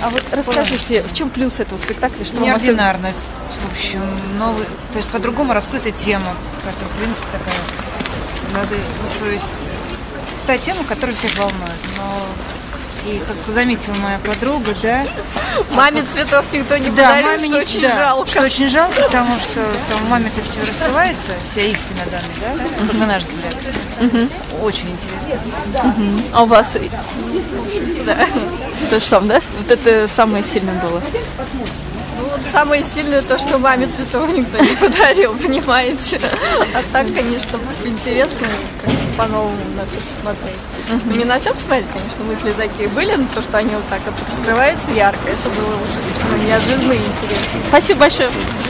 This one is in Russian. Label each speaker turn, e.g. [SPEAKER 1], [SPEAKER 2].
[SPEAKER 1] А вот расскажите, в чем плюс этого спектакля? Что
[SPEAKER 2] неординарность, в общем, новый, то есть по-другому раскрыта тема, которая, в принципе, такая, то есть та тема, которая всех волнует, но и, как заметила моя подруга, да.
[SPEAKER 3] Маме цветов никто не подарил,
[SPEAKER 2] маме
[SPEAKER 3] что очень жалко.
[SPEAKER 2] Что очень жалко, потому что там маме-то все раскрывается, вся истина данная, да, как на наш взгляд. Очень интересно.
[SPEAKER 1] А у вас?
[SPEAKER 3] Да.
[SPEAKER 1] То же самое, да? Вот это самое сильное было.
[SPEAKER 3] Ну, вот самое сильное то, что маме цветов никто не подарил, понимаете? А так, конечно, интересно как-то по-новому на все посмотреть. Ну, не на все посмотреть, конечно, мысли такие были, но то, что они вот так вот раскрываются ярко, это было уже неожиданно и интересно.
[SPEAKER 1] Спасибо большое.